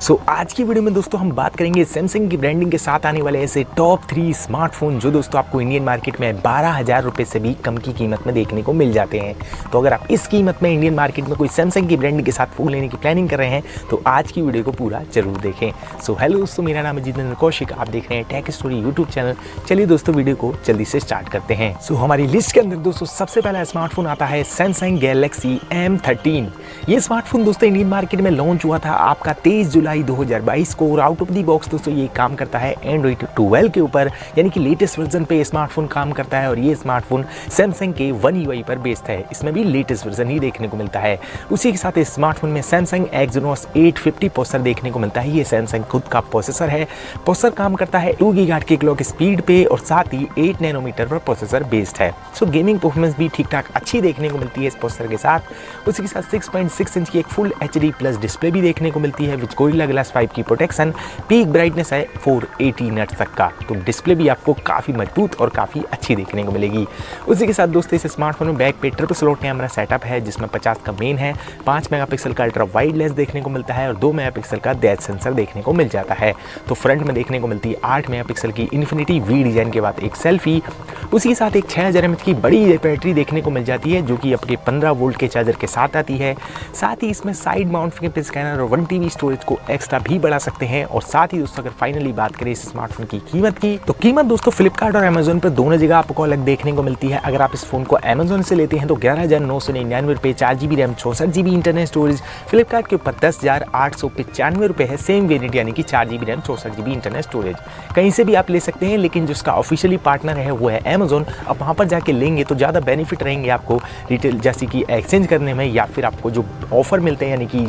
आज की वीडियो में दोस्तों हम बात करेंगे सैमसंग की ब्रांडिंग के साथ आने वाले ऐसे टॉप 3 स्मार्टफोन जो दोस्तों आपको इंडियन मार्केट में 12,000 रुपये से भी कम की कीमत में देखने को मिल जाते हैं। तो अगर आप इस कीमत में इंडियन मार्केट में कोई सैमसंग की ब्रांडिंग के साथ फ़ोन लेने की प्लानिंग कर रहे हैं तो आज की वीडियो को पूरा जरूर देखें। हेलो दोस्तों, मेरा नाम है जितेंद्र कौशिक, आप देख रहे हैं टेक स्टोरी यूट्यूब चैनल। चलिए दोस्तों वीडियो को जल्दी से स्टार्ट करते हैं। हमारी लिस्ट के अंदर दोस्तों सबसे पहला स्मार्टफोन आता है सैमसंग गैलेक्सी M13। ये स्मार्टफोन दोस्तों इंडियन मार्केट में लॉन्च हुआ था आपका 23 जुलाई 2022 को और आउट ऑफ दी बॉक्स दोस्तों ये काम करता है एंड्रॉइड 12 के ऊपर, यानी कि लेटेस्ट वर्जन पे स्मार्टफोन काम करता है। और ये स्मार्टफोन सैमसंग के One UI पर बेस्ड है, इसमें भी लेटेस्ट वर्जन ही देखने को मिलता है। उसी के साथ इस स्मार्टफोन में सैमसंग Exynos 850 प्रोसेसर देखने को मिलता है। ये सैमसंग खुद का प्रोसेसर है। प्रोसेसर काम करता है 2 गीगाहर्ट्ज की क्लॉक स्पीड पे और साथ ही 8 नैनोमीटर पर प्रोसेसर बेस्ड है। गेमिंग परफॉर्मेंस भी ठीक ठाक अच्छी देखने को मिलती है इस प्रोसेसर के साथ। उसी के साथ 6.6 इंच की एक फुल HD प्लस डिस्प्ले भी देखने को मिलती है विद गोरिल्ला ग्लास 5 की प्रोटेक्शन। पीक ब्राइटनेस है 480 नट्स तक का, तो डिस्प्ले भी आपको काफ़ी मजबूत और काफ़ी अच्छी देखने को मिलेगी। उसी के साथ दोस्तों इस स्मार्टफोन में बैक पे ट्रिपल स्लॉट कैमरा सेटअप है जिसमें 50 का मेन है, 5 मेगापिक्सल का अल्ट्रा वाइड लेंस देखने को मिलता है और 2 मेगापिक्सल का डेप्थ सेंसर देखने को मिल जाता है। तो फ्रंट में देखने को मिलती है 8 मेगापिक्सल की इन्फिनिटी वी डिजाइन के बाद एक सेल्फी। उसी के साथ एक 6000 mAh की बड़ी बैटरी देखने को मिल जाती है जो कि अपने 15 वोल्ट के चार्जर के साथ आती है। साथ ही इसमें साइड माउंट फिंगरप्रिंट स्कैनर और 1 TB स्टोरेज को एक्स्ट्रा भी बढ़ा सकते हैं। और साथ ही दोस्तों अगर फाइनली बात करें इस स्मार्टफोन की कीमत की, तो कीमत दोस्तों फ्लिपकार्ट और अमेजोन पर दोनों जगह आपको अलग देखने को मिलती है। अगर आप इस फोन को अमेजोन से लेते हैं तो 11,999 रुपये, 4GB RAM, 64GB internal storage. Flipkart के ऊपर 10,895 रुपये है सेम वेरिएंट, यानी कि 4GB RAM, 64GB internal storage. कहीं से भी आप ले सकते हैं, लेकिन जिसका ऑफिशियली पार्टनर है वो है अमेजोन। अब वहाँ पर जाके लेंगे तो ज़्यादा बेनिफिट रहेंगे आपको रिटेल जैसे कि एक्सचेंज करने में, या फिर आपको जो ऑफर मिलते हैं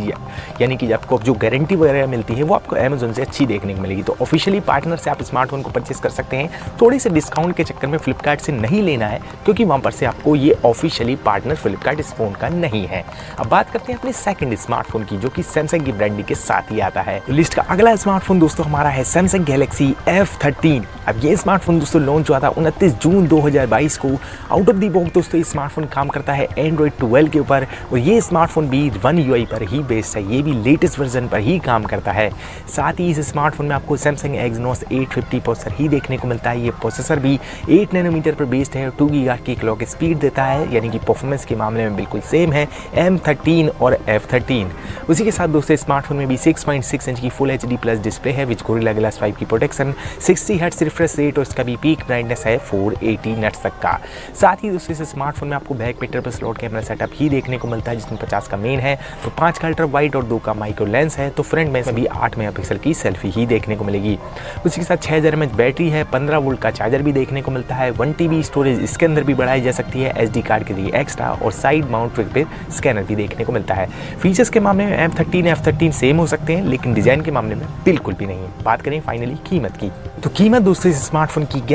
यानी कि आपको जो गारंटी वगैरह मिलती है वो आपको अमेजोन से अच्छी देखने को मिलेगी। तो ऑफिशियली पार्टनर से आप स्मार्टफोन को परचेस कर सकते हैं। थोड़े से डिस्काउंट के चक्कर में फ्लिपकार्ट से नहीं लेना है क्योंकि वहाँ पर से आपको ये ऑफिशियली पार्टनर फ्लिपकार्ट इस फोन का नहीं है। अब बात करते हैं अपने सेकंड स्मार्टफोन की जो कि सैमसंग की ब्रांडिंग के साथ ही आता है। तो लिस्ट का अगला स्मार्टफोन दोस्तों हमारा है सैमसंग गैलेक्सी F13। अब ये स्मार्टफोन दोस्तों लॉन्च हुआ था 29 जून 2022 को। आउट ऑफ दी बॉक्स दोस्तों ये स्मार्टफोन काम करता है एंड्रॉइड 12 के ऊपर और ये स्मार्टफोन भी One UI पर ही बेस्ड है, ये भी लेटेस्ट वर्जन पर ही काम करता है। साथ ही इस स्मार्टफोन में आपको सैमसंग Exynos 850 प्रोसेसर ही देखने को मिलता है। ये प्रोसेसर भी 8 नैनोमीटर पर बेस्ड है और 2 गीगाहर्ट्ज की क्लॉक स्पीड देता है, यानी कि परफॉर्मेंस के मामले में बिल्कुल सेम है M13 और F13। उसी के साथ दोस्तों स्मार्टफोन में भी 6.6 इंच की फुल HD प्लस डिस्प्ले है विद गोरिल्ला ग्लास 5 की प्रोटेक्शन, 60 हर्ट्ज रिफ्रेश रेट और इसका भी पीक ब्राइटनेस है 480 नट्स तक का। साथ ही दोस्तों इस स्मार्टफोन में आपको बैक पे ट्रिपल स्लॉट कैमरा सेटअप ही देखने को मिलता है जिसमें 50 का मेन है, तो 5 का अल्ट्रा वाइड और 2 का माइक्रो लेंस है। तो फ्रंट में भी 8 मेगापिक्सल की सेल्फी ही देखने को मिलेगी। उसी के साथ 6000 mAh बैटरी है, 15 वोल्ट का चार्जर भी देखने को मिलता है, 1 TB स्टोरेज इसके अंदर भी बढ़ाई जा सकती है SD कार्ड के लिए एक्स्ट्रा, और साइड माउंट फिंगरप्रिंट स्कैनर भी देखने को मिलता है। फीचर्स के मामले में M13 F13 सेम हो सकते हैं, लेकिन डिजाइन के मामले में बिल्कुल भी नहीं। बात करें फाइनली कीमत की, तो कीमत दोस्तों इस स्मार्टफोन की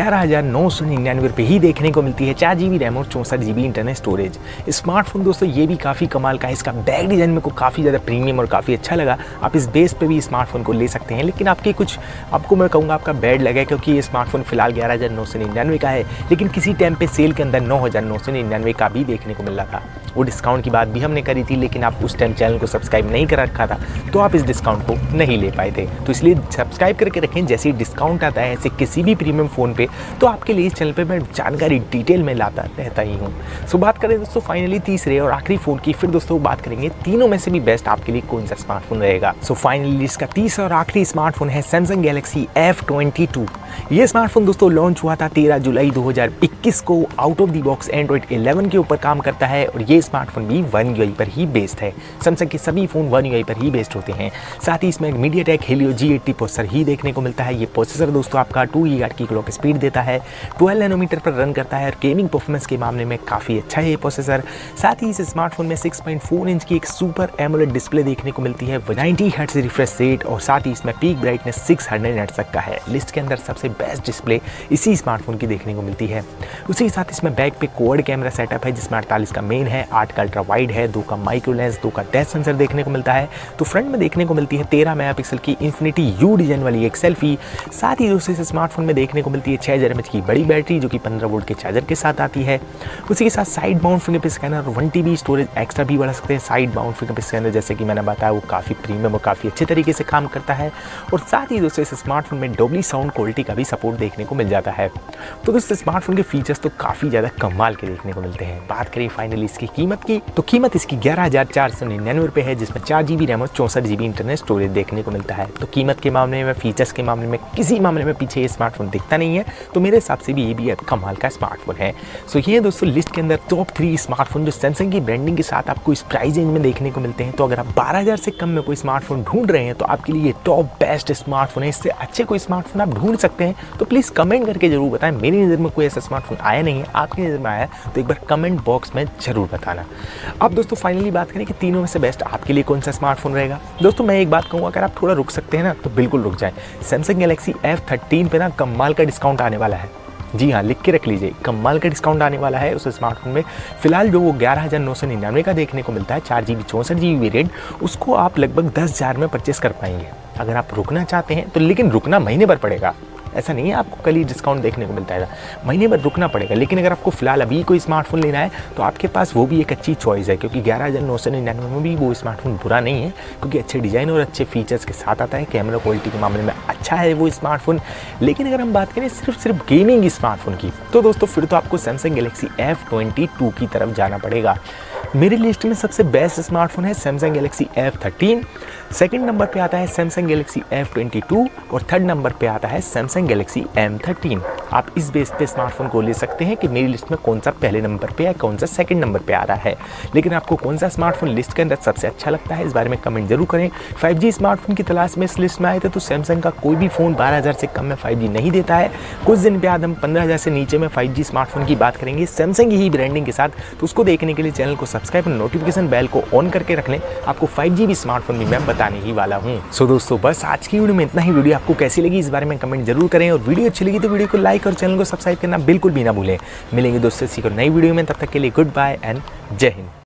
11,999 रुपये ही देखने को मिलती है, 4GB रैम और 64GB इंटरनल स्टोरेज। स्मार्टफोन दोस्तों ये भी काफ़ी कमाल का है, इसका बैक डिजाइन मेरे को काफ़ी ज़्यादा प्रीमियम और काफ़ी अच्छा लगा। आप इस बेस पे भी स्मार्टफोन को ले सकते हैं, लेकिन आपको मैं कहूँगा आपका बैड लगा क्योंकि ये स्मार्टफोन फिलहाल 11,999 का है, लेकिन किसी टाइम पे सेल के अंदर 9,999 का भी देखने को मिल रहा था। वो डिस्काउंट की बात भी हमने करी थी, लेकिन आप उस टाइम चैनल को सब्सक्राइब नहीं कर रखा था तो आप इस डिस्काउंट को नहीं ले पाए थे। तो इसलिए सब्सक्राइब करके रखें, जैसे ही डिस्काउंट आता है ऐसे किसी भी प्रीमियम फ़ोन पे तो आपके लिए इस चैनल पे मैं जानकारी डिटेल में लाता रहता ही हूँ। बात करें दोस्तों फाइनली तीसरे और आखिरी फ़ोन की, फिर दोस्तों बात करेंगे तीनों में से भी बेस्ट आपके लिए कौन सा स्मार्टफोन रहेगा। फाइनली इसका तीसरा और आखिरी स्मार्टफोन है सैमसंग गैलेक्सी F22। ये स्मार्टफोन दोस्तों लॉन्च हुआ था 13 जुलाई 2021 को। Out of the box Android 11 के ऊपर काम करता है और ये स्मार्टफोन भी One UI पर ही बेस्ड है। सैमसंग के सभी फ़ोन One UI पर ही बेस्ड होते हैं। साथ ही इसमें MediaTek Helio G80 प्रोसेसर ही देखने को मिलता है। ये प्रोसेसर दोस्तों आपका 2 गीगाहर्ट्ज की क्लॉक स्पीड देता है, 12 नैनोमीटर पर रन करता है और गेमिंग परफॉर्मेंस के मामले में काफ़ी अच्छा है ये प्रोसेसर। साथ ही इस स्मार्टफोन में 6.4 इंच की एक सुपर एमोलेड डिस्प्ले देखने को मिलती है, 90 हर्ट्ज रिफ्रेश रेट और साथ ही इसमें पीक ब्राइटनेस 600 नट्स तक का है। लिस्ट के अंदर सबसे बेस्ट डिस्प्ले इसी स्मार्टफोन की देखने को मिलती है। उसी के साथ इसमें बैक पे क्वाड कैमरा सेटअप है जिसमें 48 का मेन है, 8 का अल्ट्रा वाइड है, 2 का माइक्रो लेंस, 2 का डेप्थ सेंसर देखने को मिलता है। तो फ्रंट में देखने को मिलती है 13 मेगापिक्सल की इन्फिनिटी यू डिजाइन वाली एक सेल्फी। साथ ही दोस्तों इस स्मार्टफोन में देखने को मिलती है 6000 mAh की बड़ी बैटरी जो कि 15 वोल्ट के चार्जर के साथ आती है। उसी के साथ साइड माउंट फिंगरप्रिंट स्कैनर और 1 TB स्टोरेज एक्स्ट्रा भी बढ़ा सकते हैं। साइड माउंट फिंगरप्रिंट स्कैनर जैसे कि मैंने बताया वो काफ़ी प्रीमियम और काफ़ी अच्छे तरीके से काम करता है और साथ ही दोस्तों इस स्मार्टफोन में डॉल्बी साउंड क्वालिटी का भी सपोर्ट देखने को मिल जाता है। तो दोस्तों स्मार्टफोन के फीचर्स तो काफ़ी ज़्यादा कमाल के देखने को मिलते हैं। बात करें फाइनली इसकी कीमत की, तो कीमत इसकी 11,499 रुपये है, जिसमें 4 GB रैम और 64 GB इंटरनल स्टोरेज देखने को मिलता है। तो कीमत के मामले में, फीचर्स के मामले में, किसी मामले में पीछे ये स्मार्टफोन दिखता नहीं है, तो मेरे हिसाब से भी ये भी एक कमाल का स्मार्टफोन है। सो ये दोस्तों लिस्ट के अंदर टॉप 3 स्मार्टफोन जो सैमसंग की ब्रांडिंग के साथ आपको इस प्राइस रेंज में देखने को मिलते हैं। तो अगर आप 12,000 से कम में कोई स्मार्टफोन ढूंढ रहे हैं तो आपके लिए टॉप बेस्ट स्मार्टफोन है। इससे अच्छे कोई स्मार्टफोन आप ढूंढ सकते हैं, तो प्लीज़ कमेंट करके जरूर बताएं। मेरी नज़र में कोई ऐसा स्मार्टफोन आया नहीं है, आपकी नज़र में आया तो एक बार कमेंट बॉक्स में जरूर बताना। अब दोस्तों फाइनली बात करें कि तीनों में से बेस्ट आपके लिए कौन सा स्मार्टफोन रहेगा। दोस्तों मैं एक बात कहूँगा, अगर आप थोड़ा रुक सकते हैं ना तो बिल्कुल रुक जाएं। सैमसंग गैलेक्सी F13 पे ना कमाल का डिस्काउंट आने वाला है। जी हाँ, लिख के रख लीजिए, कमाल का डिस्काउंट आने वाला है उस स्मार्टफोन में। फिलहाल जो वो 11,999 का देखने को मिलता है 4 GB 64 GB वेरिएंट, उसको आप लगभग 10,000 में परचेस कर पाएंगे। अगर आप रुकना चाहते हैं तो, लेकिन रुकना महीने भर पड़ेगा, ऐसा नहीं है आपको कल ही डिस्काउंट देखने को मिलता है, महीने भर रुकना पड़ेगा। लेकिन अगर आपको फिलहाल अभी कोई स्मार्टफोन लेना है तो आपके पास वो भी एक अच्छी चॉइस है, क्योंकि 11,999 में भी वो स्मार्टफोन बुरा नहीं है, क्योंकि अच्छे डिज़ाइन और अच्छे फीचर्स के साथ आता है। कैमरा क्वालिटी के मामले में अच्छा है वो स्मार्टफोन। लेकिन अगर हम बात करें सिर्फ गेमिंग स्मार्टफोन की, तो दोस्तों फिर तो आपको सैमसंग गैलेक्सी F22 की तरफ जाना पड़ेगा। मेरी लिस्ट में सबसे बेस्ट स्मार्टफोन है Samsung Galaxy F13, second number पे आता है सैमसंग गैलेक्सी F22 और थर्ड नंबर पे आता है सैमसंग गैलेक्सी M13। आप इस बेस पे स्मार्टफोन को ले सकते हैं कि मेरी लिस्ट में कौन सा पहले नंबर पे है, कौन सा सेकंड नंबर पे आ रहा है। लेकिन आपको कौन सा स्मार्टफोन लिस्ट के अंदर सबसे अच्छा लगता है, इस बारे में कमेंट जरूर करें। 5G स्मार्टफोन की तलाश में इस लिस्ट में आए थे तो सैमसंग का कोई भी फ़ोन 12,000 से कम में 5G नहीं देता है। कुछ दिन बाद हम 15,000 से नीचे में 5G स्मार्टफोन की बात करेंगे सैमसंग ही ब्रांडिंग के साथ। तो उसको देखने के लिए चैनल को सब्सक्राइब और नोटिफिकेशन बेल को ऑन करके रख लें, आपको 5G भी स्मार्टफोन भी मैं बताने ही वाला हूँ। सो दोस्तों बस आज की वीडियो में इतना ही। वीडियो आपको कैसी लगी इस बारे में कमेंट जरूर करें, और वीडियो अच्छी लगी तो वीडियो को लाइक और चैनल को सब्सक्राइब करना बिल्कुल भी ना भूलें। मिलेंगे दोस्तों इसी को नई वीडियो में, तब तक के लिए गुड बाय एंड जय हिंद।